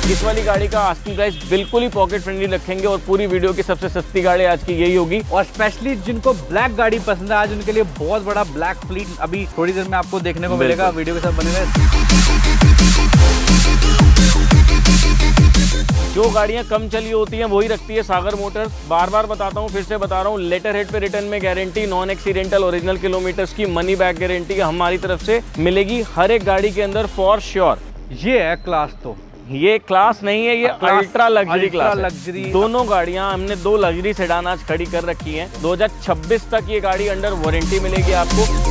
इस वाली गाड़ी का आस्किंग प्राइस बिल्कुल ही पॉकेट फ्रेंडली रखेंगे और पूरी वीडियो की सबसे सस्ती गाड़ी आज की यही होगी। और स्पेशली जिनको ब्लैक गाड़ी पसंद है, आज उनके लिए बहुत बड़ा ब्लैक फ्लीट अभी थोड़ी देर में आपको देखने को मिलेगा। वीडियो के साथ बने रहे। जो गाड़ियां कम चली होती हैं वही रखती है सागर मोटर्स। बार बार बताता हूं, फिर से बता रहा हूं, लेटर हेड पे रिटर्न में guarantee, non accidental original kilometres की मनी बैक गारंटी हमारी तरफ से मिलेगी हर एक गाड़ी के अंदर फॉर श्योर। ये है क्लास, तो ये क्लास नहीं है, ये अल्ट्रा लग्जरी क्लास लग्जरी। दोनों गाड़ियां हमने 2 लग्जरी सेडान आज खड़ी कर रखी हैं। 2026 तक ये गाड़ी अंडर वारंटी मिलेगी आपको।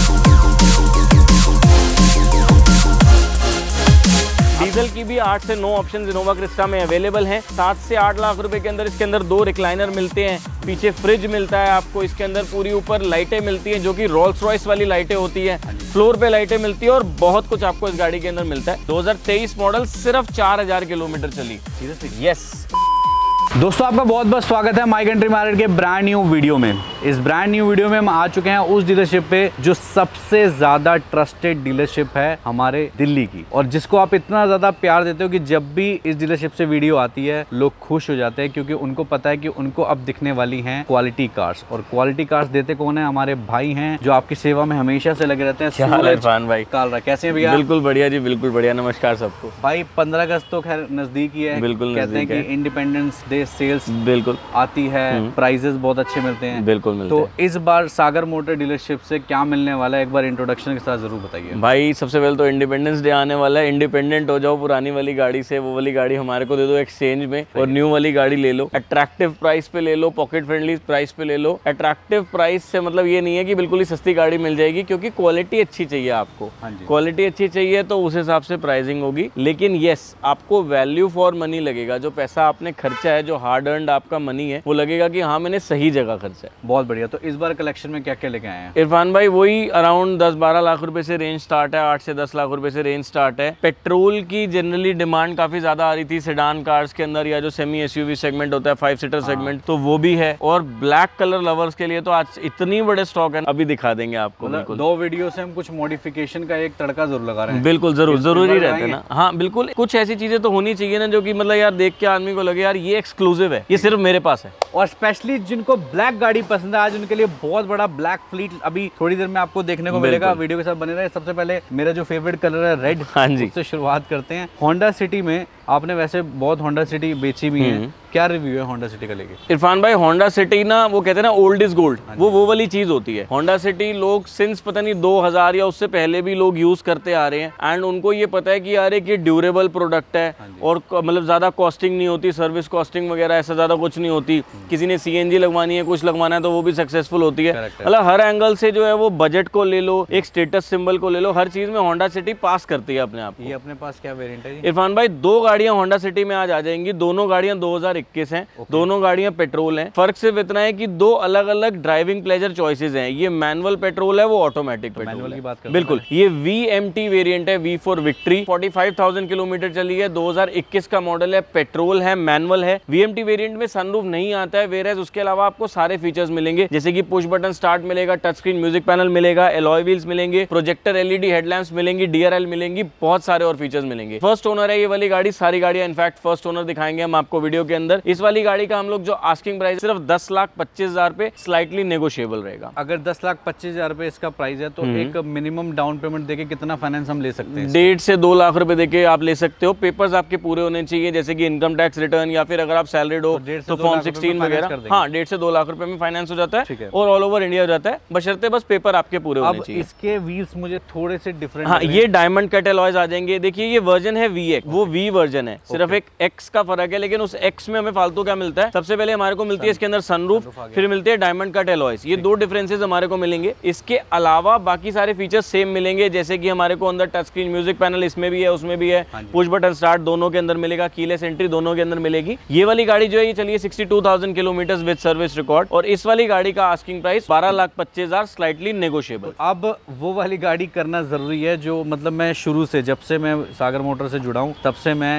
डीजल की भी 8 से 9 ऑप्शन इनोवा क्रिस्टा में अवेलेबल हैं। 7 से 8 लाख रुपए के अंदर इसके अंदर 2 रिक्लाइनर मिलते हैं, पीछे फ्रिज मिलता है आपको, इसके अंदर पूरी ऊपर लाइटें मिलती हैं जो कि रोल्स रॉयस वाली लाइटें होती हैं, फ्लोर पे लाइटें मिलती है और बहुत कुछ आपको इस गाड़ी के अंदर मिलता है। 2023 मॉडल, सिर्फ 4000 किलोमीटर चली। यस दोस्तों, आपका बहुत बहुत स्वागत है माई कंट्री मार्केट के ब्रांड न्यू वीडियो में। इस ब्रांड न्यू वीडियो में हम आ चुके हैं उस डीलरशिप पे जो सबसे ज्यादा ट्रस्टेड डीलरशिप है हमारे दिल्ली की, और जिसको आप इतना ज्यादा प्यार देते हो कि जब भी इस डीलरशिप से वीडियो आती है लोग खुश हो जाते हैं, क्योंकि उनको पता है कि उनको अब दिखने वाली हैं क्वालिटी कार्स। और क्वालिटी कार्स देते कौन है? हमारे भाई हैं जो आपकी सेवा में हमेशा से लगे रहते हैं। इरफान भाई कालरा, कैसे हैं भैया? बिल्कुल बढ़िया जी, बिल्कुल बढ़िया। नमस्कार सबको। भाई 15 अगस्त तो खैर नजदीक ही है, बिल्कुल कहते हैं कि इंडिपेंडेंस डे सेल्स बिल्कुल आती है, प्राइजेस बहुत अच्छे मिलते हैं। बिल्कुल मिलते तो हैं। इस बार सागर मोटर डीलरशिप से क्या मिलने वाला है, एक बार इंट्रोडक्शन के साथ जरूर बताइए। भाई सबसे पहले तो इंडिपेंडेंस डे आने वाला है, इंडिपेंडेंट हो जाओ पुरानी वाली गाड़ी से, वो वाली गाड़ी हमारे को दे दो एक्सचेंज में और न्यू वाली गाड़ी ले लो। अट्रैक्टिव प्राइस पे ले लो, पॉकेट फ्रेंडली प्राइस पे ले लो। अट्रैक्टिव प्राइस से मतलब ये नहीं है कि बिल्कुल ही सस्ती गाड़ी मिल जाएगी, क्योंकि क्वालिटी अच्छी चाहिए आपको। क्वालिटी अच्छी चाहिए तो उस हिसाब से प्राइसिंग होगी, लेकिन यस आपको वैल्यू फॉर मनी लगेगा। जो पैसा आपने खर्चा है, जो हार्ड अर्न्ड आपका मनी है, वो लगेगा कि हाँ मैंने सही जगह खर्चा है। बहुत बढ़िया। तो इस बार कलेक्शन में क्या क्या लेके आए हैं इरफान भाई? वही अराउंड 10-12 लाख रुपए से रेंज स्टार्ट है, 8 से 10 लाख रुपए से रेंज स्टार्ट है। पेट्रोल की जनरली डिमांड काफी ज्यादा आ रही थी सेडान कार्स के अंदर, या जो सेमी एसयूवी सेगमेंट होता है 5 सीटर सेगमेंट, तो वो भी है। और ब्लैक कलर लवर्स के लिए तो आज इतनी बड़े स्टॉक है, अभी दिखा देंगे आपको। बिल्कुल 2 वीडियो से हम कुछ मॉडिफिकेशन का एक तड़का जरूर लगा रहे हैं। बिल्कुल जरूरी रहता है ना। हाँ बिल्कुल, कुछ ऐसी चीजें तो होनी चाहिए ना जो कि मतलब यार देख के आदमी को लगे यार ये एक्सक्लूसिव है, ये सिर्फ मेरे पास है। और स्पेशली जिनको ब्लैक गाड़ी पसंद है, आज उनके लिए बहुत बड़ा ब्लैक फ्लीट अभी थोड़ी देर में आपको देखने को मिलेगा। वीडियो के साथ बने रहे। सबसे पहले मेरा जो फेवरेट कलर है रेड, हाँ जी, उससे शुरुआत करते हैं। होंडा सिटी में आपने वैसे बहुत होंडा सिटी बेची भी है, क्या रिव्यू है होंडा सिटी का लेके? इरफान भाई होंडा सिटी ना, वो कहते हैं ना ओल्ड इज गोल्ड, वो वाली चीज होती है। होंडा सिटी लोग सिंस पता नहीं 2000 या उससे पहले भी लोग यूज करते आ रहे हैं, एंड उनको ये पता है कि यार एक ये ड्यूरेबल प्रोडक्ट है और मतलब ज्यादा कॉस्टिंग नहीं होती, सर्विस कॉस्टिंग वगैरह ऐसा ज्यादा कुछ नहीं होती। किसी ने सीएनजी लगवानी है, कुछ लगवाना है तो वो भी सक्सेसफुल होती है। मतलब हर एंगल से जो है वो बजट को ले लो, एक स्टेटस सिंबल को ले लो, हर चीज में होंडा सिटी पास करती है अपने आप को। ये अपने पास क्या वेरिएंट है इरफान भाई? 2 गाड़ियां होंडा सिटी में आज आ जाएंगी। दोनों गाड़ियां 2021 हैं, दोनों गाड़ियां पेट्रोल हैं। फर्क सिर्फ इतना है कि 2 अलग अलग ड्राइविंग प्लेजर चॉइसेस हैं। ये मैनुअल पेट्रोल है, वो ऑटोमेटिक पेट्रोल है। बिल्कुल, ये VMT वेरिएंट है, V फॉर विक्ट्री। 45,000 किलोमीटर चली है, 2021 का मॉडल है, पेट्रोल है, मैनुअल है। VMT वेरिएंट में सनरूफ नहीं आता है, वेयर एज उसके अलावा आपको सारे फीचर्स मिलेंगे, जैसे कि पुश बटन स्टार्ट मिलेगा, टच स्क्रीन म्यूजिक पैनल मिलेगा, एलॉय व्हील्स मिलेंगे, प्रोजेक्टर LED हेडलैम्प्स मिलेंगी, DRL मिलेंगी, बहुत सारे और फीचर्स मिलेंगे। फर्स्ट ओनर है ये वाली गाड़ी, सारी गाड़ियां इनफैक्ट फर्स्ट ओनर दिखाएंगे हम आपको वीडियो के अंदर। इस वाली गाड़ी का हम लोग जो आस्किंग प्राइस सिर्फ 10,25,000 पे स्लाइटली नेगोशिएबल रहेगा। अगर 10,25,000 रुपए इसका प्राइस है तो एक मिनिमम डाउन पेमेंट देके कितना फाइनेंस हम ले सकते हैं? 1.5 से 2 लाख रुपए देके आप ले सकते हो। पेपर्स आपके पूरे होने चाहिए, जैसे कि इनकम टैक्स रिटर्न, या फिर अगर आप सैलरीड हो तो फॉर्म 16 वगैरह। हाँ, 1.5 से 2 लाख रुपए में फाइनेंस हो जाता है और ऑल ओवर इंडिया हो जाता है, बशर्ते बस पेपर आपके पूरे होने चाहिए। इसके व्हील्स मुझे थोड़े से डिफरेंट। हाँ, ये डायमंड कट अलॉयज आ जाएंगे। देखिए ये वर्जन है VX, वो V वर्जन है, सिर्फ एक X का फर्क है, लेकिन उस X में हमें फालतू क्या मिलता है? सबसे पहले हमारे को मिलती है इसके अंदर सनरूफ, फिर मिलती है डायमंड कट अलॉयज। ये 2 डिफरेंसेस हमारे को मिलेंगे। इसके अलावा बाकी सारे फीचर्स सेम मिलेंगे, जैसे कि हमारे को अंदर टच स्क्रीन म्यूजिक पैनल इसमें भी है, उसमें भी है, पुश बटन स्टार्ट दोनों के अंदर मिलेगा, कीलेस एंट्री दोनों के अंदर मिलेगी। ये वाली गाड़ी जो है ये चलिए 62,000 किलोमीटर विद सर्विस रिकॉर्ड, और इस वाली गाड़ी का आस्किंग प्राइस 12,25,000 स्लाइटली नेगोशिएबल। अब वो वाली गाड़ी करना जरूरी है जो मतलब मैं शुरू से, जब से मैं सागर मोटर से जुड़ा हूँ तब से मैं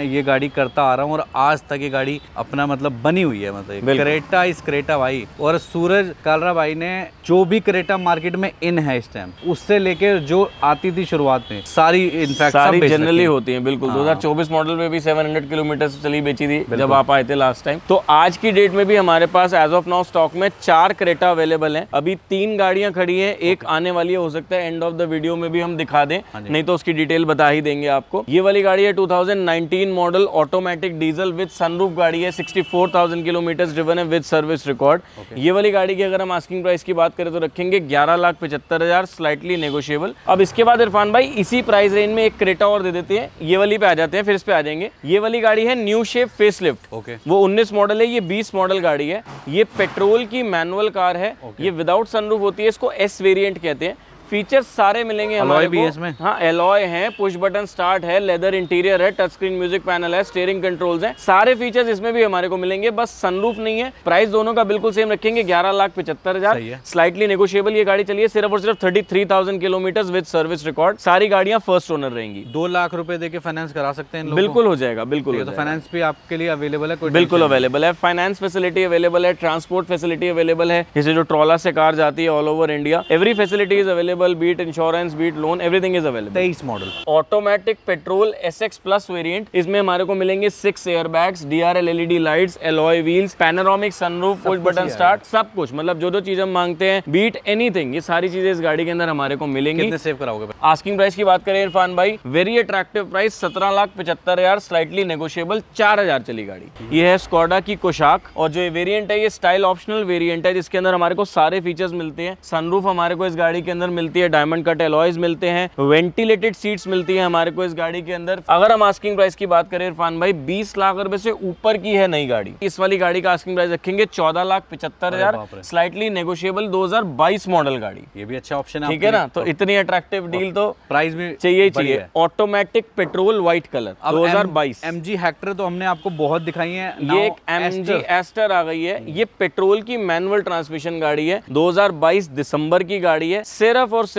ये गाड़ी करता आ रहा हूँ और आज तक ये गाड़ी अपना मतलब बनी हुई है, मतलब क्रेटा इस क्रेटा भाई। और सूरज कालरा भाई ने जो भी क्रेटा मार्केट में इन है इस टाइम, उससे लेकर जो आती थी शुरुआत में सारी इनफैक्ट सारी जनरली होती है। बिल्कुल 2024 मॉडल में भी 700 किलोमीटर चली बेची थी जब आप आए थे लास्ट टाइम। तो आज की डेट में भी हमारे पास एज ऑफ नाउ स्टॉक में 4 क्रेटा अवेलेबल हैं। अभी 3 गाड़ियां खड़ी हैं, एक आने वाली है, हो सकता है एंड ऑफ द वीडियो में भी हम दिखा दें, नहीं तो उसकी डिटेल बता ही देंगे आपको। ये वाली गाड़ी है 2019 model automatic diesel with sunroof गाड़ी है, 64,000 किलोमीटर ड्रिवन है विद सर्विस रिकॉर्ड। ये वाली गाड़ी की अगर हम आस्किंग प्राइस की बात करें तो रखेंगे 11,75,000, स्लाइटली नेगोशिएबल। अब इसके बाद इरफान भाई इसी प्राइस रेंज में एक क्रेटा और दे देते हैं, ये वाली पे आ जाते हैं, फिर इस पे आ जाएंगे। ये वाली गाड़ी है न्यू शेप फेसलिफ्ट, वो 19 मॉडल है, ये 20 मॉडल गाड़ी है। ये पेट्रोल की मैनुअल कार है, ये विदाउट सनरूफ होती है, इसको एस वेरिएंट कहते हैं। फीचर्स सारे मिलेंगे हमारे को इसमें। हाँ, एलॉय है, पुश बटन स्टार्ट है, लेदर इंटीरियर है, टच स्क्रीन म्यूजिक पैनल है, स्टीयरिंग कंट्रोल्स हैं, सारे फीचर्स इसमें भी हमारे को मिलेंगे, बस सनरूफ नहीं है। प्राइस दोनों का बिल्कुल सेम रखेंगे 11,75,000, स्लाइटली नेगोशिएबल। ये गाड़ी चलिए सिर्फ और सिर्फ 33,000 किलोमीटर विद सर्विस रिकॉर्ड। सारी गाड़ियां फर्स्ट ओनर रहेंगी। 2 लाख रुपए देके फाइनेंस करा सकते हैं? बिल्कुल हो जाएगा, बिल्कुल। तो फाइनेंस भी आपके लिए अवेलेबल है? बिल्कुल अवेलेबल है, फाइनेंस फैसिलिटी अवेलेबल है, ट्रांसपोर्ट फैसिलिटी अवेलेबल है, जैसे जो ट्रॉला से कार जाती है all over India, every facility is available, be it insurance, be it loan, everything is available. 23 model automatic petrol SX plus variant, इसमें हमारे को मिलेंगे 6 airbags, DRL LED lights, alloy wheels, panoramic sunroof, push button start, सब कुछ, मतलब जो चीज हम मांगते हैं, बीट एनीथिंग, ये सारी चीजें इस गाड़ी के अंदर हमारे को मिलेंगी। कितने सेव कराओगे? आस्किंग प्राइस की बात करें इरफान भाई, very attractive price 17,75,000, slightly negotiable, 4,000 चली गाड़ी। ये है स्कोडा की कोशाक, और जो ये वेरिएंट है ये स्टाइल ऑप्शनल वेरिएंट है, जिसके अंदर हमारे को सारे फीचर्स मिलते हैं। सनरूफ हमारे को इस गाड़ी के अंदर मिलती है, डायमंड कट एलॉयज मिलते हैं, वेंटिलेटेड सीट्स मिलती है हमारे को इस गाड़ी के अंदर। अगर हम आस्किंग प्राइस की बात करें इरफान भाई, 20 लाख रुपए से ऊपर की है नई गाड़ी। इस वाली गाड़ी का आस्किंग प्राइस रखेंगे 14,75,000, स्लाइटली नेगोशिएबल, 2022 मॉडल गाड़ी। ये भी अच्छा ऑप्शन है, ठीक है ना? तो इतनी अट्रैक्टिव डील तो प्राइस में चाहिए। Automatic petrol white colour 2022। MG Hector तो हमने आपको बहुत दिखाई है, ये एक MG एस्टर आ गई है, ये पेट्रोल की मैनुअल ट्रांसमिशन गाड़ी है, 2022 दिसंबर की गाड़ी है, सिर्फ और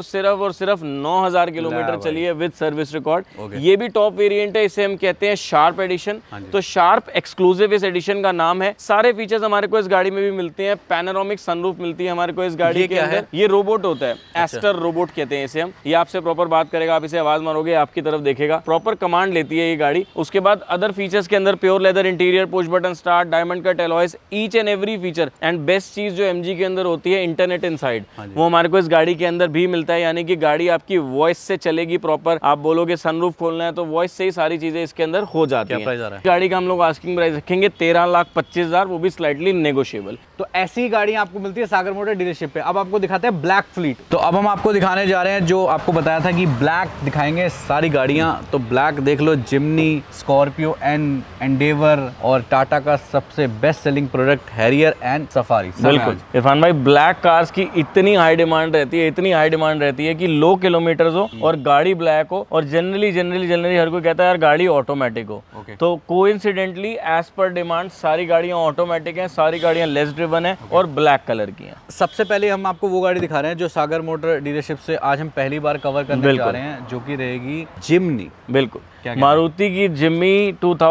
सिर्फ 9,000 किलोमीटर चली है विद सर्विस रिकॉर्ड। ये भी टॉप वेरिएंट है, इसे हम कहते हैं शार्प एडिशन। तो शार्प एक्सक्लूसिव इस एडिशन का नाम है। सारे फीचर्स हमारे को इस गाड़ी में भी मिलते हैं, पैनोरामिक सनरूफ मिलती है हमारे को इस गाड़ी के अंदर। ये रोबोट होता है, एस्टर रोबोट कहते हैं इसे हम। ये आपसे प्रॉपर बात करेगा, आप इसे आवाज मारोगे आपकी तरफ देखेगा, प्रॉपर कमांड लेती है ये गाड़ी। उसके बाद अदर फीचर्स के अंदर pure leather interior, push button start, diamond cut alloys, each and every feature. And best चीज जो MG के अंदर होती है, इंटरनेट इनसाइड, वो हमारे को इस गाड़ी के अंदर भी मिलता है, यानी कि गाड़ी आपकी वॉइस से चलेगी प्रॉपर। आप बोलोगे सनरूफ खोलना है तो वॉइस से ही सारी चीजें इसके अंदर हो जाती हैं। गाड़ी का हम लोग आस्किंग प्राइस रखेंगे 13,25,000, वो भी स्लाइटली नेगोशिएबल। तो ऐसी गाड़ियां आपको मिलती है सागर मोटर डीलरशिप पे। अब आपको दिखाते हैं ब्लैक फ्लीट। तो अब हम आपको दिखाने जा रहे हैं, जो आपको बताया था कि ब्लैक दिखाएंगे सारी गाड़ियां, तो ब्लैक देख लो, जिमनी, स्कॉर्पियो एंड एंडेवर, और टाटा का सबसे best selling product Harrier and Safari. बिल्कुल इरफान भाई, ब्लैक कार्स की इतनी हाई डिमांड रहती है, इतनी हाई डिमांड रहती है कि लो किलोमीटर हो और गाड़ी ब्लैक हो, और जनरली हर कोई कहता है यार गाड़ी ऑटोमेटिक हो। तो कोइंसिडेंटली एज पर डिमांड सारी गाड़ियां ऑटोमेटिक हैं, सारी गाड़ियां लेस ड्रिवन है और ब्लैक कलर की हैं। सबसे पहले हम आपको वो गाड़ी दिखा रहे हैं जो सागर मोटर डीलरशिप से आज हम पहली बार कवर करने जा रहे हैं, जो कि रहेगी जिमनी। बिल्कुल, मारुति की जिम्नी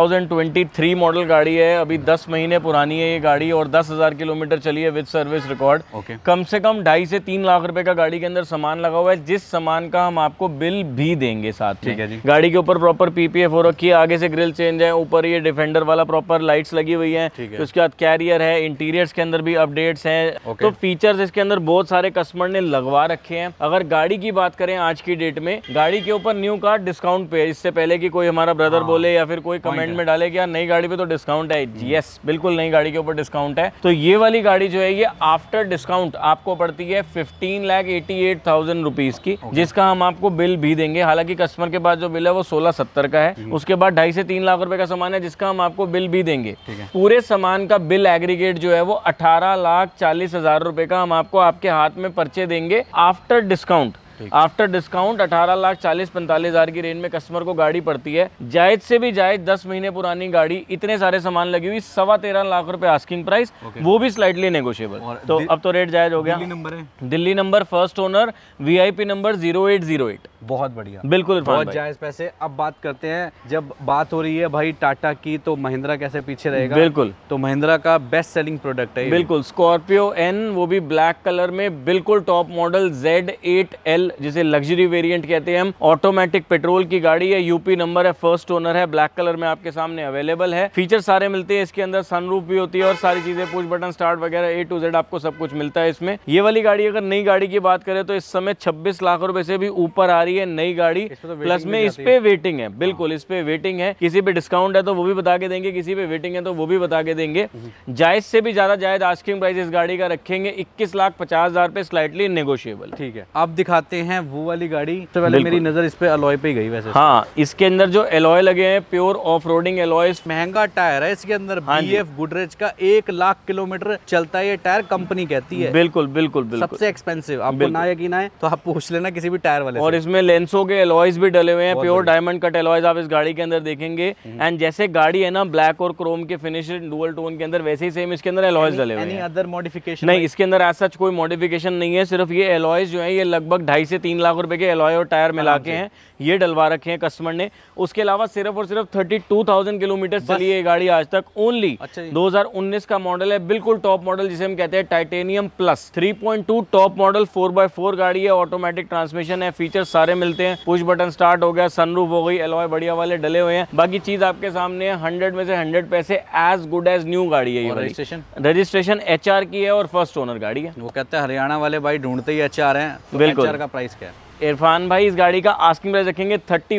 2023 मॉडल गाड़ी है, अभी 10 महीने पुरानी है ये गाड़ी, और 10,000 किलोमीटर चली है विद सर्विस रिकॉर्ड। कम से कम 2.5 से 3 लाख रुपए का गाड़ी के अंदर सामान लगा हुआ है, जिस सामान का हम आपको बिल भी देंगे साथ में। ठीक है जी। गाड़ी के ऊपर प्रॉपर PPF हो रखी है, आगे से ग्रिल चेंज है, ऊपर ये डिफेंडर वाला प्रॉपर लाइट्स लगी हुई है, तो उसके बाद कैरियर है, इंटीरियर्स के अंदर भी अपडेट्स हैं। तो फीचर्स इसके अंदर बहुत सारे कस्टमर ने लगवा रखे हैं। अगर गाड़ी की बात करें आज की डेट में, गाड़ी के ऊपर न्यू कार डिस्काउंट पे, इससे पहले कि कोई हमारा ब्रदर बोले या फिर कोई कमेंट में डाले कि यार नई गाड़ी पे तो डिस्काउंट है, यस बिल्कुल नई गाड़ी के ऊपर डिस्काउंट है। तो ये वाली गाड़ी जो है ये आफ्टर डिस्काउंट आपको पड़ती है 15,88,000 रुपीज की, जिसका हम आपको बिल भी देंगे। हालांकि कस्टमर के पास जो बिल है वो 1670 का है। उसके बाद 2.5 से 3 लाख रुपए का सामान है, जिसका हम आपको बिल भी देंगे। पूरे सामान का बिल एग्रीगेट जो है वो 18,40,000 रुपए का हम आपको आपके हाथ में पर्चे देंगे आफ्टर डिस्काउंट। आफ्टर डिस्काउंट 18,40,45,000 की रेंज में कस्टमर को गाड़ी पड़ती है। जायज से भी जायज 10 महीने पुरानी गाड़ी, इतने सारे सामान लगी हुई, 13.25 लाख रुपए आस्किंग प्राइस, वो भी स्लाइटली नेगोशिएबल। तो अब तो रेट जायज हो गया। दिल्ली नंबर है, Delhi number, first owner, VIP number 0808। बहुत बढ़िया, बिल्कुल बहुत जायज पैसे। अब बात करते हैं, जब बात हो रही है भाई टाटा की, तो महिंद्रा कैसे पीछे रहेगा। बिल्कुल, तो महिंद्रा का बेस्ट सेलिंग प्रोडक्ट है बिल्कुल स्कॉर्पियो एन, वो भी ब्लैक कलर में, बिल्कुल टॉप मॉडल Z8L, जिसे लग्जरी वेरिएंट कहते हैं हम। ऑटोमेटिक पेट्रोल की गाड़ी है, यूपी नंबर है, फर्स्ट ओनर है, ब्लैक कलर में आपके सामने अवेलेबल है। फीचर सारे मिलते हैं इसके अंदर, सनरूफ भी होती है और सारी चीजें, पुश बटन स्टार्ट वगैरह A to Z आपको सब कुछ मिलता है इसमें। ये वाली गाड़ी अगर नई गाड़ी की बात करें तो इस समय 26 लाख रुपए से भी ऊपर आ रही है नई गाड़ी, प्लस में इस पे वेटिंग है। बिल्कुल इस पे वेटिंग है, किसी पे डिस्काउंट है तो वो भी बता के देंगे, किसी पे वेटिंग है तो वो भी बता के देंगे। जायज से भी ज्यादा जायज आस्किंग प्राइस इस गाड़ी का रखेंगे 21,50,000 पे, स्लाइटली नेगोशिएबल। ठीक है, अब दिखाते हैं वो वाली गाड़ी। तो पहले मेरी नजर इस पे अलॉय पे ही गई वैसे। हाँ, इसके अंदर जो अलॉय लगे हैं प्योर ऑफ रोडिंग अलॉय। महंगा टायर है इसके अंदर, BF गुडरेज का 1 लाख किलोमीटर चलता है ये टायर, कंपनी कहती है। बिल्कुल बिल्कुल बिल्कुल सबसे एक्सपेंसिव। आपको ना यकीन आए तो आप पूछ लेना किसी भी टायर वाले और से। इसमें लेंसों के अलॉयज भी डले हुए हैं, प्योर डायमंड कट अलॉयज आप इस गाड़ी के अंदर देखेंगे। एंड जैसे गाड़ी है ना ब्लैक और क्रोम के फिनिश डुअल टोन के अंदर, वैसे ही सेम इसके अंदर अलॉयज डले हुए हैं। अदर मॉडिफिकेशन नहीं, इसके अंदर ऐसा कोई मॉडिफिकेशन नहीं है, सिर्फ ये अलॉयज जो है ये लगभग 2.5 से 3 लाख रुपए के अलॉय और टायर मिला के हैं, ये डलवा रखे हैं कस्टमर ने। उसके अलावा सिर्फ और सिर्फ 32,000 किलोमीटर चली है ये गाड़ी आज तक ओनली। 2019 का मॉडल है, बिल्कुल टॉप मॉडल जिसे हम कहते हैं titanium plus 3.2 top model 4x4 गाड़ी है, ऑटोमेटिक ट्रांसमिशन है, फीचर सारे मिलते हैं, पुश बटन स्टार्ट हो गया, सनरूफ हो गई, अलॉय बढ़िया वाले डले हुए हैं। बाकी चीज आपके सामने है, 100 में से 100 पैसे एज गुड एज न्यू गाड़ी है ये। रजिस्ट्रेशन HR की है और फर्स्ट ओनर गाड़ी है। वो कहते हैं हरियाणा वाले भाई ढूंढते ही HR हैं, तो बिल्कुल। HR का प्राइस क्या है? इरफान भाई इस गाड़ी का आस्किंग प्राइस रखेंगे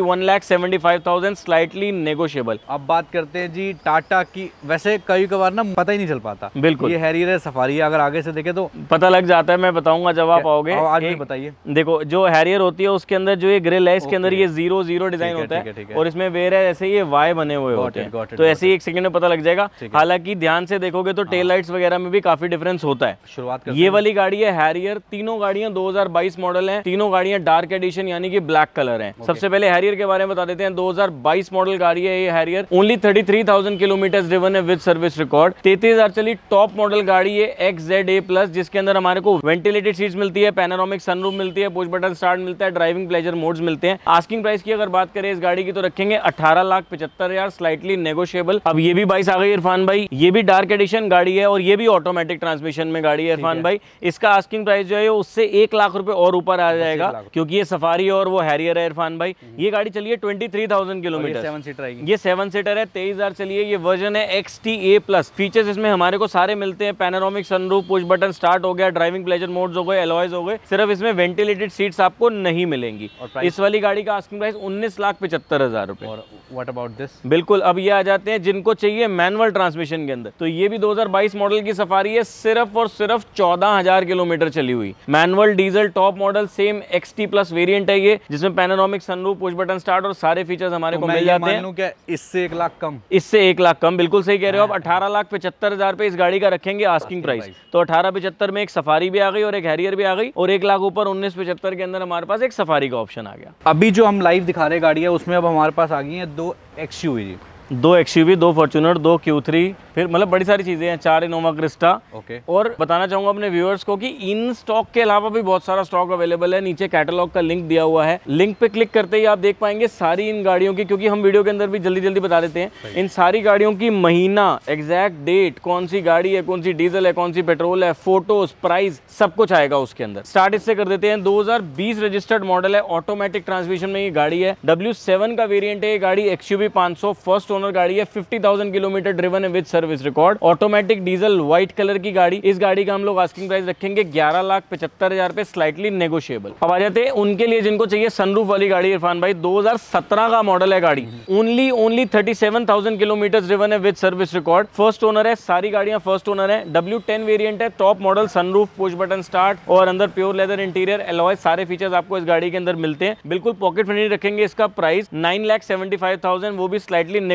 31,75,000, स्लाइटली नेगोशिएबल। अब बात करते हैं जी टाटा की। वैसे कभी कभार ना पता ही नहीं चल पाता, बिल्कुल ये हैरियर है, सफारी है, अगर आगे से देखे तो पता लग जाता है। मैं बताऊंगा जब आप आओगे। आज भी बताइए। देखो जो हैरियर होती है उसके अंदर जो ये ग्रिल है, इसके अंदर ये 0-0 डिजाइन होता है और इसमें वेयर है ऐसे ये Y बने हुए होते हैं, तो ऐसे ही 1 सेकंड में पता लग जाएगा। हालांकि ध्यान से देखोगे तो टेल लाइट्स वगैरह में भी काफी डिफरेंस होता है। शुरुआत ये वाली गाड़ी है हैरियर, तीनों गाड़ियां 2022 मॉडल है, तीनों गाड़ियां डार्क एडिशन यानी कि ब्लैक कलर है। सबसे पहले हैरियर के बारे में बता देते हैं। 2022 मॉडल गाड़ी है ये हैरियर, ओनली 33,000 किलोमीटर ड्रिवन है विद सर्विस रिकॉर्ड। 33,000 चली, टॉप मॉडल गाड़ी है XZA+, जिसके अंदर हमारे को वेंटिलेटेड सीट्स मिलती है, पैनोरामिक सनरूफ मिलती है, पुश बटन स्टार्ट मिलता है, ड्राइविंग प्लेजर मोड्स मिलते हैं। आस्किंग प्राइस की अगर बात करें इस गाड़ी की तो रखेंगे 18,75,000, स्लाइटली नेगोशिएबल। अब ये भी 22 आ गई इरफान भाई, ये भी डार्क एडिशन गाड़ी है और ये भी ऑटोमेटिक ट्रांसमिशन में गाड़ी है इरफान भाई। इसका आस्किंग प्राइस जो है उससे 1 लाख रुपए और ऊपर आ जाएगा, क्योंकि ये सफारी और वो हैरियर है इरफान भाई। ये गाड़ी चली है 23,000 किलोमीटर, 7 सीटर आएगी। ये 7 सीटर है, 23,000 चली है। ये वर्जन है XTA+। फीचर्स इसमें हमारे को सारे मिलते हैं, panoramic sunroof, push button start हो गया, ड्राइविंग प्लेजर मोड्स हो गए, अलॉयज हो गए। सिर्फ इसमें वेंटिलेटेड सीट्स आपको नहीं मिलेंगी। इस वाली गाड़ी का आस्किंग प्राइस 19,75,000 रुपए। और व्हाट अबाउट दिस? बिल्कुल, अब ये आ जाते हैं जिनको चाहिए मैनुअल ट्रांसमिशन के अंदर, तो ये भी 2022 मॉडल की सफारी है, सिर्फ और सिर्फ 14,000 किलोमीटर चली हुई, manual diesel top model, same XT+ variant है ये, जिसमें panoramic sunroof, push button start और सारे फीचर्स हमारे को मिल जाते हैं। क्या इससे 1 लाख कम? इससे 1 लाख कम, बिल्कुल सही कह रहे हो आप। 18,75,000 पे इस गाड़ी का रखेंगे आस्किंग प्राइस। तो 18,75 में एक सफारी भी आ गई और एक हैरियर भी आ गई, और 1 लाख ऊपर 19,75 के अंदर हमारे पास एक सफारी का ऑप्शन आ गया। अभी जो हम लाइव दिखा रहे गाड़ी है उसमें अब हमारे पास आ गई है 2 XUV जी, 2 XUV, 2 फॉर्च्यूनर, 2 Q3, फिर मतलब बड़ी सारी चीजें हैं, 4 इनोवा क्रिस्टा। और बताना चाहूंगा अपने व्यूअर्स को कि इन स्टॉक के अलावा भी बहुत सारा स्टॉक अवेलेबल है। नीचे कैटलॉग का लिंक दिया हुआ है, लिंक पे क्लिक करते ही आप देख पाएंगे सारी इन गाड़ियों की, क्योंकि हम वीडियो के अंदर भी जल्दी जल्दी बता देते हैं। इन सारी गाड़ियों की महीना, एग्जैक्ट डेट, कौन सी गाड़ी है, कौन सी डीजल है, कौन सी पेट्रोल है, फोटोज, प्राइस, सब कुछ आएगा उसके अंदर। स्टार्ट इससे कर देते हैं। 2020 रजिस्टर्ड मॉडल है, ऑटोमेटिक ट्रांसमिशन में ये गाड़ी है, W7 का वेरियंट है ये गाड़ी, XUV 500, फर्स्ट ओनर गाड़ी है, 50,000 किलोमीटर ड्रिवन है with service record, automatic diesel white colour की गाड़ी। इस गाड़ी का हम लोग आस्किंग प्राइस रखेंगे 11,75,000 पे, स्लाइटली नेगोशिएबल। अब आ जाते हैं उनके लिए जिनको चाहिए सनरूफ वाली गाड़ी इरफान भाई। 2017 का मॉडल है गाड़ी, ओनली 37,000 किलोमीटर ड्रिवन है with service record, first owner है, सारी गाड़ियां फर्स्ट ओनर है, W10 वेरिएंट है, top model, sunroof, push button start और अंदर प्योर लेदर इंटीरियर, अलॉय, सारे फीचर्स आपको इस गाड़ी के अंदर मिलते हैं। बिल्कुल पॉकेट फ्रेंडली रखेंगे। इसका प्राइस 9,75,000, वो भी slightly negotiable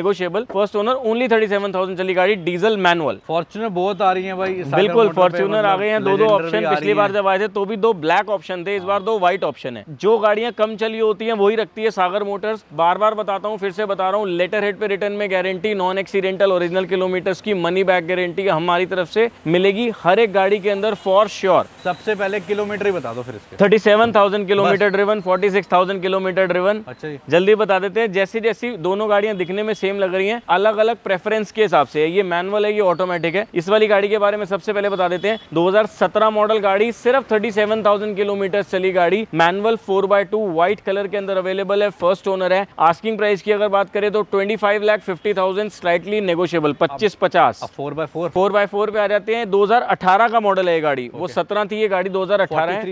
negotiable, first owner, only 37,000 चली गाड़ी, डीजल मैनुअल। फॉर्च्यूनर बहुत आ रही है भाई, बिल्कुल फॉर्च्यूनर आ गए हैं, दो ऑप्शन। पिछली बार जब आए थे तो भी 2 ब्लैक ऑप्शन थे, इस बार 2 व्हाइट ऑप्शन है। जो गाड़ियां कम चली होती हैं वही रखती है सागर मोटर्स। बार बार बताता हूँ, फिर से बता रहा हूँ, लेटर हेड पे रिटर्न में guarantee, non accidental original kilometres की मनी बैक गारंटी हमारी तरफ से मिलेगी हर एक गाड़ी के अंदर फॉर श्योर। सबसे पहले किलोमीटर ही बता दो फिर इसके। 37,000 किलोमीटर ड्रिवन, 46,000 किलोमीटर ड्रिवन। अच्छा जी, जल्दी बता देते हैं। जैसी जैसी दोनों गाड़ियां दिखने में सेम लग रही हैं, अलग अलग प्रेफरेंस के हिसाब से है। ये मैनुअल है, ये ऑटोमेटिक है। इस वाली गाड़ी के बारे में सबसे पहले बता देते हैं, 2017 मॉडल गाड़ी, सिर्फ 37,000 किलोमीटर चली गाड़ी, मैनुअल 4x2 व्हाइट कलर के अंदर अवेलेबल है, फर्स्ट ओनर है। आस्किंग प्राइस की अगर बात करें तो 25,50,000 स्लाइटली नेगोशिएबल, 25-50। 4x4 पे आ जाते हैं। 2018 का मॉडल है ये गाड़ी, वो 17 थी, ये गाड़ी 2018 है।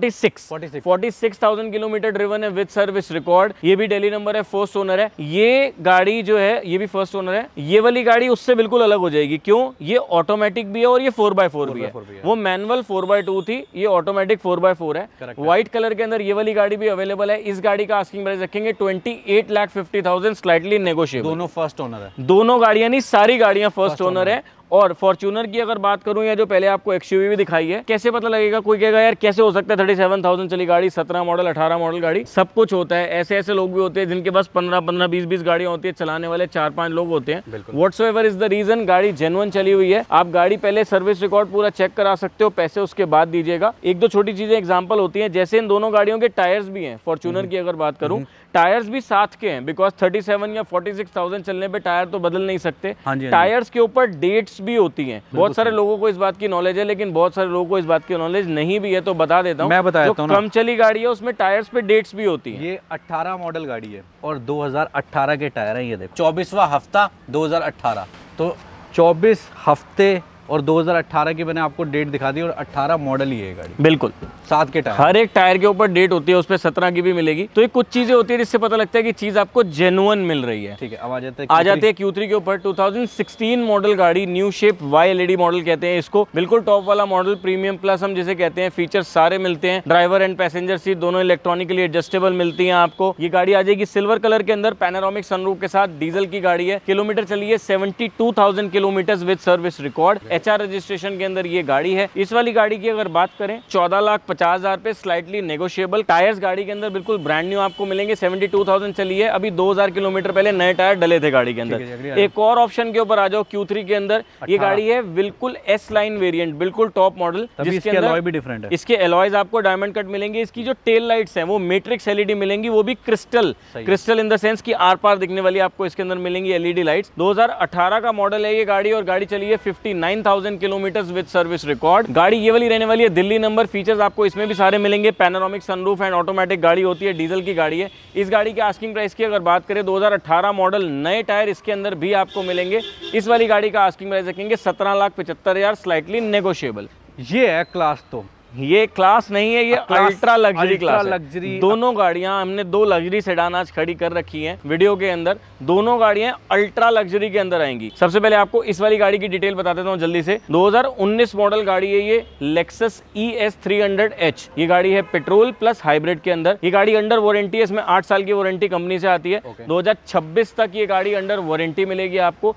46,000 किलोमीटर ड्रिवन है विद सर्विस रिकॉर्ड। ये भी दिल्ली नंबर है, फर्स्ट ओनर है। ये गाड़ी जो है ये भी फर्स्ट ओनर है। ये वाली गाड़ी उससे बिल्कुल अलग हो जाएगी, क्यों? ये ऑटोमेटिक भी है और ये 4x4 भी है। वो मैनुअल 4x2 थी, ये ऑटोमेटिक 4x4 है। व्हाइट कलर के अंदर ये वाली गाड़ी भी अवेलेबल है। इस गाड़ी का आस्किंग प्राइस रखेंगे 28,50,000 स्लाइटली नेगोशिएबल। दोनों फर्स्ट ओनर है, दोनों गाड़ियां नहीं, सारी गाड़ियां फर्स्ट ओनर है। और फॉर्च्यूनर की अगर बात करूं, या जो पहले आपको एक्सयूवी भी दिखाई है, कैसे पता लगेगा? कोई कहेगा यार कैसे हो सकता है 37,000 चली गाड़ी, 17 मॉडल 18 मॉडल गाड़ी, सब कुछ होता है। ऐसे ऐसे लोग भी होते हैं जिनके पास 15-15, 20-20 गाड़ियां होती है, चलाने वाले 4-5 लोग होते हैं। व्हाट्सोएवर इज द रीजन, गाड़ी जेन्युइन चली हुई है। आप गाड़ी पहले सर्विस रिकॉर्ड पूरा चेक करा सकते हो, पैसे उसके बाद दीजिएगा। एक दो छोटी चीजें एग्जाम्पल होती है, जैसे इन दोनों गाड़ियों के टायर्स भी हैं। फॉर्च्यूनर की अगर बात करूं, टायर्स भी साथ के हैं, बिकॉज 37 या 46,000 चलने पे टायर तो बदल नहीं सकते। टायर्स के ऊपर डेट्स भी होती हैं। बहुत सारे लोगों को इस बात की नॉलेज है, लेकिन बहुत सारे लोगों को इस बात की नॉलेज नहीं भी है, तो बता देता हूँ। मैं बता देता हूँ, कम चली गाड़ी है उसमें टायर्स पे डेट्स भी होती हैं। ये 18 मॉडल गाड़ी है और 2018 के टायर हैं। ये देखो 24वां हफ्ता 2018, तो 24 हफ्ते और 2018 की मैंने आपको डेट दिखा दी, और 18 मॉडल ही है गाड़ी। बिल्कुल, साथ के टायर, हर एक टायर के ऊपर डेट होती है, उस पर 17 की भी मिलेगी। तो ये कुछ चीजें होती है जिससे पता लगता है कि चीज आपको जेन्युइन मिल रही है। ठीक है, अब आ जाते हैं Q3 के ऊपर। 2016 मॉडल गाड़ी, न्यू शेप YLED मॉडल कहते हैं इसको, बिल्कुल टॉप वाला मॉडल, प्रीमियम प्लस हम जिसे कहते हैं। फीचर्स सारे मिलते हैं, ड्राइवर एंड पैसेंजर सीट दोनों इलेक्ट्रॉनिकली एडजस्टेबल मिलती है आपको। ये गाड़ी आ जाएगी सिल्वर कलर के अंदर, पैनोरामिक सनरूफ के साथ, डीजल की गाड़ी है। किलोमीटर चली है 72,000 kilometre with service record, HR registration के अंदर ये गाड़ी है। इस वाली गाड़ी की अगर बात करें 14,50,000 पे, स्लाइटली नेगोशिएबल। टायर्स गाड़ी के अंदर बिल्कुल ब्रांड न्यू आपको मिलेंगे। 72,000 चली है, अभी 2,000 किलोमीटर पहले नए टायर डले थे गाड़ी के अंदर। एक और ऑप्शन के ऊपर आ जाओ Q3 के अंदर, ये गाड़ी है बिल्कुल S लाइन वेरिएंट, बिल्कुल टॉप मॉडल, जिसके अंदर भी डिफरेंट है। इसके एलॉयज आपको डायमंड कट मिलेंगे। इसकी जो टेल लाइट्स हैं वो मैट्रिक्स LED मिलेंगी, वो भी क्रिस्टल इन द सेंस की आर पार दिखने वाली आपको इसके अंदर मिलेंगी LED लाइट्स। 2018 का मॉडल है ये गाड़ी, और गाड़ी चली है 59,000 किलोमीटर विद सर्विस रिकॉर्ड। गाड़ी ये वाली रहने वाली है दिल्ली नंबर। फीचर्स आपको इसमें भी सारे मिलेंगे, पैनोरामिक सनरूफ एंड ऑटोमेटिक गाड़ी होती है, डीजल की गाड़ी है। इस गाड़ी के आस्किंग प्राइस की अगर बात करें, 2018 मॉडल, नए टायर इसके अंदर भी आपको मिलेंगे। इस वाली गाड़ी का आस्किंग प्राइस रखेंगे 17,75,000 स्लाइटली नेगोशिएबल। ये है क्लास, तो ये क्लास नहीं है, ये अल्ट्रा लग्जरी क्लास है। लग्जरी। दोनों गाड़ियां हमने 2 लग्जरी सेडान आज खड़ी कर रखी हैं वीडियो के अंदर। दोनों गाड़ियां अल्ट्रा लग्जरी के अंदर आएंगी। सबसे पहले आपको इस वाली गाड़ी की डिटेल बता देता हूं जल्दी से। 2019 मॉडल गाड़ी है ये, लेक्सस ES 300H। ये गाड़ी है पेट्रोल प्लस हाइब्रिड के अंदर। ये गाड़ी अंडर वारंटी है, इसमें 8 साल की वारंटी कंपनी से आती है। 2026 तक ये गाड़ी अंडर वारंटी मिलेगी आपको।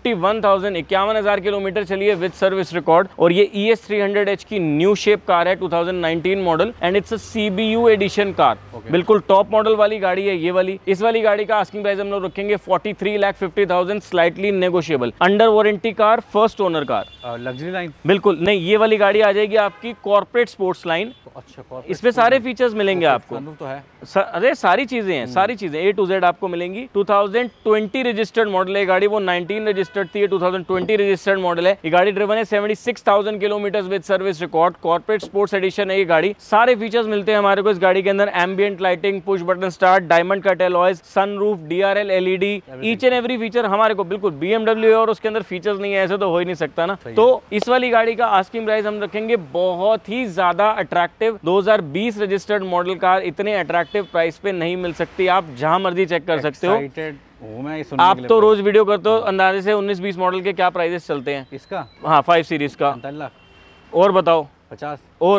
51,000 किलोमीटर चली है विद सर्विस रिकॉर्ड, और ये ES 300H की न्यू शेप कार है, 2019 model, and it's a CBU edition car. बिल्कुल टॉप मॉडल वाली गाड़ी है ये वाली। इस वाली गाड़ी का आस्किंग प्राइस हम लोग रखेंगे 43,50,000 slightly negotiable. Under warranty car, first owner car, luxury line बिल्कुल नहीं। ये वाली गाड़ी आ जाएगी आपकी कॉर्पोरेट स्पोर्ट्स लाइन। अच्छा, इसमें सारे फीचर्स मिलेंगे आपको। तो है अरे सारी चीजें हैं, सारी चीजें A to Z आपको मिलेंगी। 2020 रजिस्टर्ड मॉडल है गाड़ी, वो 19 रजिस्टर्ड थी, 2020 रजिस्टर्ड मॉडल है। ये गाड़ी ड्रिवन है 76,000 kilometre with service record, corporate sports edition है ये गाड़ी। सारे फीचर्स मिलते हैं हमारे को इस गाड़ी के अंदर, ambient lighting, push button start, diamond cut alloys, sunroof, DRL LED, each and every feature हमारे को बिल्कुल BMW है, और उसके अंदर फीचर्स नहीं है, ऐसे तो हो ही नहीं सकता ना। तो इस वाली गाड़ी का आस्किंग प्राइस हम रखेंगे बहुत ही ज्यादा अट्रैक्टिव। 2020 रजिस्टर्ड मॉडल कार इतने अट्रैक्टिव प्राइस पे नहीं मिल सकती, आप जहां मर्जी चेक कर सकते हो। आप तो रोज वीडियो करते हो, अंदाजे से 19-20 मॉडल के क्या प्राइसेस चलते हैं इसका? हाँ, 5 सीरीज का 45 लाख। और बताओ 50 और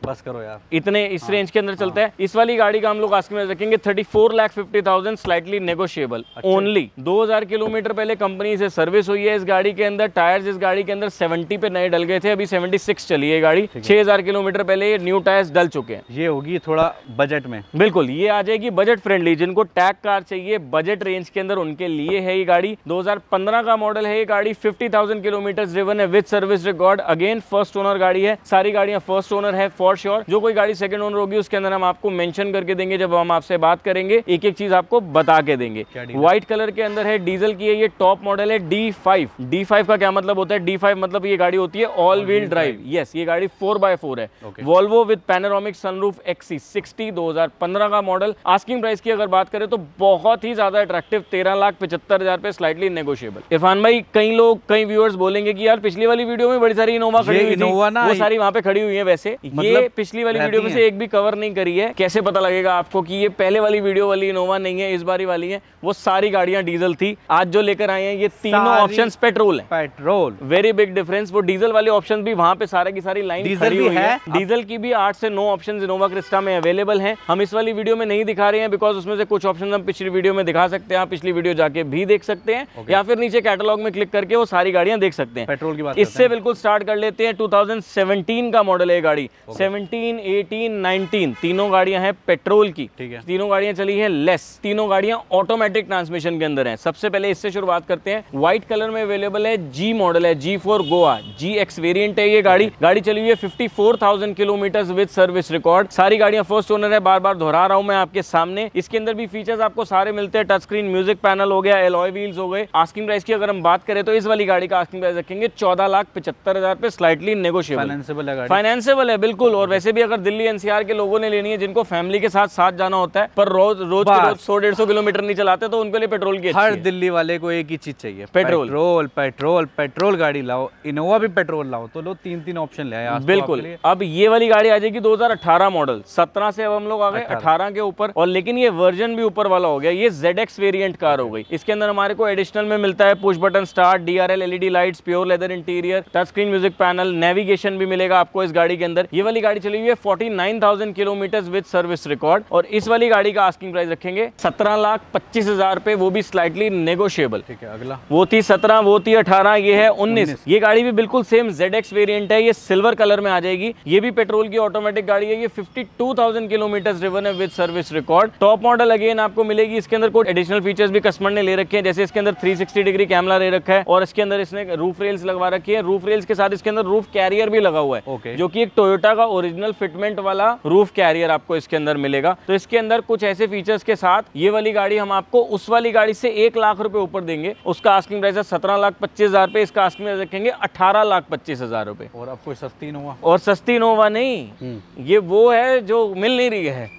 बस करो यार, इतने इस रेंज के अंदर चलता है। इस वाली गाड़ी का हम लोग आस्किंग प्राइस रखेंगे 34,50,000 स्लाइटली नेगोशिएबल ओनली। 2000 किलोमीटर पहले कंपनी से सर्विस हुई है इस गाड़ी के अंदर। टायर्स इस गाड़ी के अंदर 70 पे नए डल गए थे, अभी 76 चली है गाड़ी। 6000 किलोमीटर पहले ये न्यू टायर्स डल चुके हैं। ये होगी थोड़ा बजट में, बिल्कुल ये आ जाएगी बजट फ्रेंडली। जिनको टैग कार चाहिए बजट रेंज के अंदर उनके लिए है ये गाड़ी। 2015 का मॉडल है ये गाड़ी। 50,000 किलोमीटर ड्रिवन है with service record. Again first owner गाड़ी है, सारी गाड़ियां फर्स्ट ओनर है फॉर श्योर। जो कोई गाड़ी सेकंड ओनर होगी उसके अंदर हम आपको मेंशन करके देंगे, जब हम आपसे बात करेंगे एक एक चीज आपको बता के देंगे। व्हाइट कलर के अंदर है, डीजल की है, ये टॉप मॉडल है D5। D5 का क्या मतलब होता है? D5 मतलब ये गाड़ी होती है ऑल व्हील ड्राइव। यस, ये गाड़ी 4x4 है। Volvo with panoramic sunroof XC60 2015 का मॉडल। आस्किंग प्राइस की अगर बात करें तो बहुत ही ज्यादा अट्रैक्टिव 13,75,000 पे स्लाइटली नेगोशिएबल। इरफान भाई, कई व्यूअर्स बोलेंगे कि यार पिछली वाली वीडियो में बड़ी सारी इनोवा खड़ी हुई थी, वो सारी वहां पे खड़ी हुई है। वैसे ये पिछली वाली वीडियो में से एक भी कवर नहीं करी है। कैसे पता लगेगा आपको कि ये पहले वाली वीडियो वाली इनोवा नहीं है, इस बारी वाली है? वो सारी गाड़ियां डीजल थी। आज जो लेकर आए हैं ये तीनों ऑप्शंस पेट्रोल है। Petrol, very big difference. वो डीजल वाले ऑप्शन भी वहां पे सारे की सारी लाइन खड़ी हुई है। डीजल की भी 8 से 9 ऑप्शन इनोवा क्रिस्टा में अवेलेबल हैं। हम इस वाली वीडियो में नहीं दिखा रहे हैं बिकॉज उसमें से कुछ ऑप्शन हम पिछली वीडियो में दिखा सकते हैं। आप पिछली वीडियो जाके भी देख सकते हैं या फिर नीचे कैटलॉग में क्लिक करके वो सारी गाड़ियां देख सकते हैं। पेट्रोल की बात इससे बिल्कुल स्टार्ट कर लेते हैं। 2017 का मॉडल है गाड़ी। 17, 18, 19 तीनों गाड़ियां हैं पेट्रोल की। तीनों गाड़ियां चली है लेस। तीनों गाड़ियां ऑटोमेटिक ट्रांसमिशन के अंदर हैं। सबसे पहले इससे शुरुआत करते हैं। व्हाइट कलर में अवेलेबल है, G मॉडल है, G4 गोवा GX वेरिएंट है ये गाड़ी। गाड़ी चली हुई है 54,000 किलोमीटर विद सर्विस रिकॉर्ड। सारी गाड़ियां फर्स्ट ओनर है, बार बार दोहरा रहा हूं मैं आपके सामने। इसके अंदर भी फीचर्स आपको सारे मिलते हैं। टच स्क्रीन म्यूजिक पैनल हो गया, एलॉय व्हील्स हो गए। आस्किंग प्राइस की अगर हम बात करें तो इस वाली गाड़ी का आस्किंग प्राइस रखेंगे 14,75,000 पे स्लाइटली नेगोशिएबल। फाइनेंसिबल है बिल्कुल। और वैसे भी अगर दिल्ली NCR के लोगों ने लेनी है, जिनको फैमिली के साथ जाना होता है पर रोज 100-150 किलोमीटर नहीं चलाते, तो उनके लिए पेट्रोल की हर दिल्ली वाले को एक ही चीज चाहिए, पेट्रोल। पेट्रोल पेट्रोल गाड़ी लाओ। इनोवा भी पेट्रोल लाओ तो लो 3 ऑप्शन ले आए बिल्कुल। अब ये वाली गाड़ी आ जाएगी 2018 मॉडल। 17 से अब हम लोग आ गए 18 के ऊपर, और लेकिन ये वर्जन भी ऊपर वाला हो गया। ये ZX वेरिएंट कार हो गई। इसके अंदर हमारे को एडिशनल में मिलता है push button start, DRL LED lights, pure leather interior, touch screen music panel, navigation भी मिलेगा आपको इस गाड़ी के अंदर। ये वाली गाड़ी चली हुई है 49,000 किलोमीटर विद सर्विस रिकॉर्ड। और इस वाली गाड़ी का आस्किंग प्राइस रखेंगे 17,25,000 पे, वो भी स्लाइटली नेगोशिएबल। ठीक है, अगला वो थी 17, वो थी 18, ये है 19। ये गाड़ी भी बिल्कुल सेम ZX वेरिएंट है। ये सिल्वर कलर में आ जाएगी। ये भी पेट्रोल की ऑटोमेटिक गाड़ी है। ये 52,000 किलोमीटर ड्रिवन है with service record. Top model again आपको मिलेगी। इसके अंदर कुछ एडिशनल फीचर्स भी कस्टमर ने ले रखे हैं, जैसे इसके अंदर 360 डिग्री कैमरा ले रखा है, और इसके अंदर इसने रूफ रेल्स लगवा रखी है। रूफ रेल्स के साथ इसके अंदर रूफ कैरियर भी लगा हुआ है, जो कि एक टोयोटा का ओरिजिनल फिटमेंट वाला रूफ कैरियर आपको इसके अंदर मिलेगा। तो इसके अंदर कुछ ऐसे फीचर्स के साथ ये वाली गाड़ी हम आपको उस वाली गाड़ी से 1 लाख रुपए ऊपर देंगे। उसका आस्किंग प्राइस है 17,25,000 पे। इसका आस्किंग प्राइस रखेंगे 18,25,000 रुपए। और अब कोई सस्ती इनोवा, और सस्ती इनोवा नहीं, ये वो है जो मिल नहीं रही है।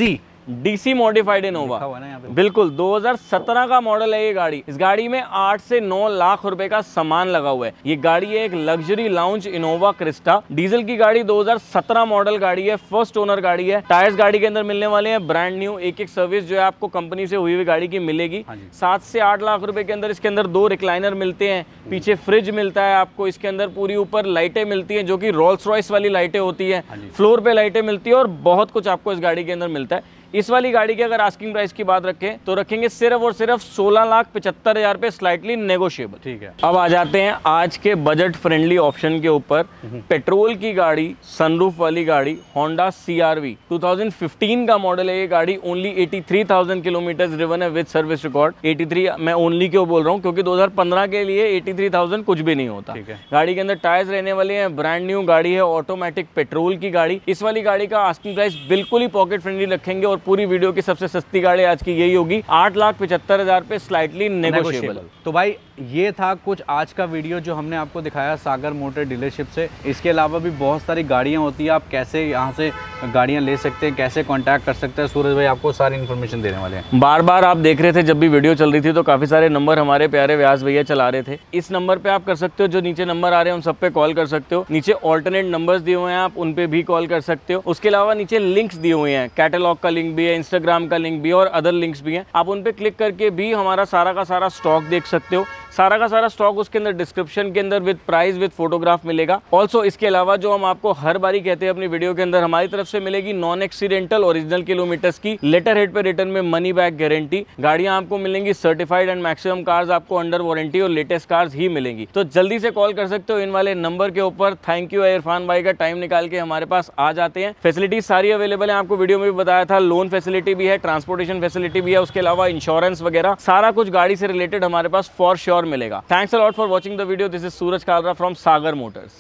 DC मॉडिफाइड इनोवा, बिल्कुल 2017 का मॉडल है ये गाड़ी। इस गाड़ी में 8 से 9 लाख रुपए का सामान लगा हुआ है। ये गाड़ी है एक luxury lounge Innova Crysta, diesel की गाड़ी, 2017 मॉडल गाड़ी है, फर्स्ट ओनर गाड़ी है। टायर्स गाड़ी के अंदर मिलने वाले हैं ब्रांड न्यू। एक सर्विस जो है आपको कंपनी से हुई हुई गाड़ी की मिलेगी। 7 से 8 लाख रुपए के अंदर इसके अंदर 2 रिक्लाइनर मिलते हैं, पीछे फ्रिज मिलता है आपको। इसके अंदर पूरी ऊपर लाइटें मिलती हैं, जो कि रोल्स रॉयस वाली लाइटें होती है। फ्लोर पे लाइटें मिलती है, और बहुत कुछ आपको इस गाड़ी के अंदर मिलता है। इस वाली गाड़ी की अगर आस्किंग प्राइस की बात रखें तो रखेंगे सिर्फ और सिर्फ 16,75,000 पे, स्लाइटली नेगोशिएबल। ठीक है, अब आ जाते हैं आज के बजट फ्रेंडली ऑप्शन के ऊपर। पेट्रोल की गाड़ी, सनरूफ वाली गाड़ी, होंडा CR-V 2015 का मॉडल है ये गाड़ी। ओनली 83,000 किलोमीटर ड्रिवन है विद सर्विस रिकॉर्ड। 83 मैं ओनली क्यों बोल रहा हूँ, क्योंकि 2015 के लिए 83,000 कुछ भी नहीं होता। गाड़ी के अंदर टायर्स रहने वाले हैं, ब्रांड न्यू गाड़ी है, ऑटोमेटिक पेट्रोल की गाड़ी। इस वाली गाड़ी का आस्किंग प्राइस बिल्कुल ही पॉकेट फ्रेंडली रखेंगे, और पूरी वीडियो की सबसे सस्ती गाड़ी आज की यही होगी 8,75,000 पे, स्लाइटली नेगोशिएबल। तो भाई ये था कुछ आज का वीडियो जो हमने आपको दिखाया सागर मोटर डीलरशिप से। इसके अलावा भी बहुत सारी गाड़ियां होती है, आप कैसे यहाँ से गाड़ियां ले सकते हैं, कैसे कांटेक्ट कर सकते हैं, सूरज भाई आपको सारी इन्फॉर्मेशन देने वाले हैं। बार बार आप देख रहे थे जब भी वीडियो चल रही थी तो काफी सारे नंबर हमारे प्यारे व्यास भैया चला रहे थे। इस नंबर पे आप कर सकते हो, जो नीचे नंबर आ रहे हैं उन सब पे कॉल कर सकते हो। नीचे ऑल्टरनेट नंबर्स दिए हुए हैं, आप उन पे भी कॉल कर सकते हो। उसके अलावा नीचे लिंक्स दिए हुए हैं, कैटलॉग का लिंक भी है, इंस्टाग्राम का लिंक भी है, और अदर लिंक्स भी हैं। आप उन पे क्लिक करके भी हमारा सारा का सारा स्टॉक देख सकते हो। सारा का सारा स्टॉक उसके अंदर डिस्क्रिप्शन के अंदर विद प्राइस विद फोटोग्राफ मिलेगा। ऑल्सो इसके अलावा जो हम आपको हर बारी कहते हैं अपनी वीडियो के अंदर, हमारी तरफ से मिलेगी नॉन एक्सीडेंटल ओरिजिनल किलोमीटर्स की लेटर हेड पे रिटर्न में मनी बैक गारंटी। गाड़ियां आपको मिलेंगी सर्टिफाइड एंड मैक्सिमम कार्स आपको अंडर वारंटी और लेटेस्ट कार्स ही मिलेंगी। तो जल्दी से कॉल कर सकते हो इन वाले नंबर के ऊपर। थैंक यू इरफान भाई का टाइम निकाल के हमारे पास आ जाते हैं। फैसिलिटी सारी अवेलेबल है, आपको वीडियो में भी बताया था। लोन फैसिलिटी भी है, ट्रांसपोर्टेशन फैसिलिटी भी है, उसके अलावा इंश्योरेंस वगैरह सारा कुछ गाड़ी से रिलेटेड हमारे पास फॉर श्योर मिलेगा। Thanks a lot for watching the video. This is Suraj Kalra from Sagar Motors.